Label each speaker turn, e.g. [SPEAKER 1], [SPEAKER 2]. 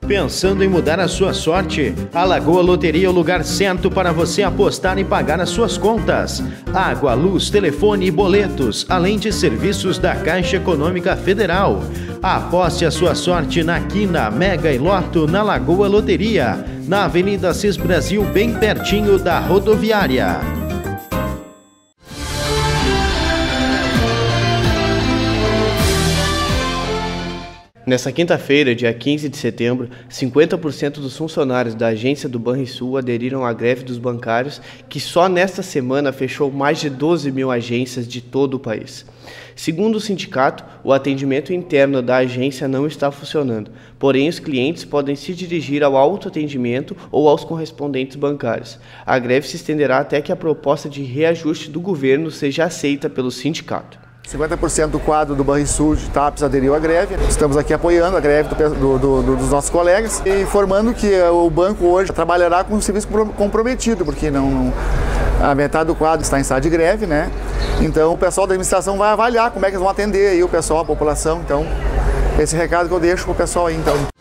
[SPEAKER 1] Pensando em mudar a sua sorte? A Lagoa Loteria é o lugar certo para você apostar e pagar as suas contas. Água, luz, telefone e boletos, além de serviços da Caixa Econômica Federal. Aposte a sua sorte na Quina, Mega e Loto na Lagoa Loteria, na Avenida Assis Brasil, bem pertinho da rodoviária.
[SPEAKER 2] Nessa quinta-feira, dia 15 de setembro, 50% dos funcionários da agência do Banrisul aderiram à greve dos bancários, que só nesta semana fechou mais de 12 mil agências de todo o país. Segundo o sindicato, o atendimento interno da agência não está funcionando, porém os clientes podem se dirigir ao autoatendimento ou aos correspondentes bancários. A greve se estenderá até que a proposta de reajuste do governo seja aceita pelo sindicato.
[SPEAKER 3] 50% do quadro do Banrisul de TAPES aderiu à greve. Estamos aqui apoiando a greve dos nossos colegas e informando que o banco hoje trabalhará com um serviço comprometido, porque a metade do quadro está em estado de greve, né? Então o pessoal da administração vai avaliar como é que eles vão atender aí o pessoal, a população. Então, esse recado que eu deixo para o pessoal aí, então.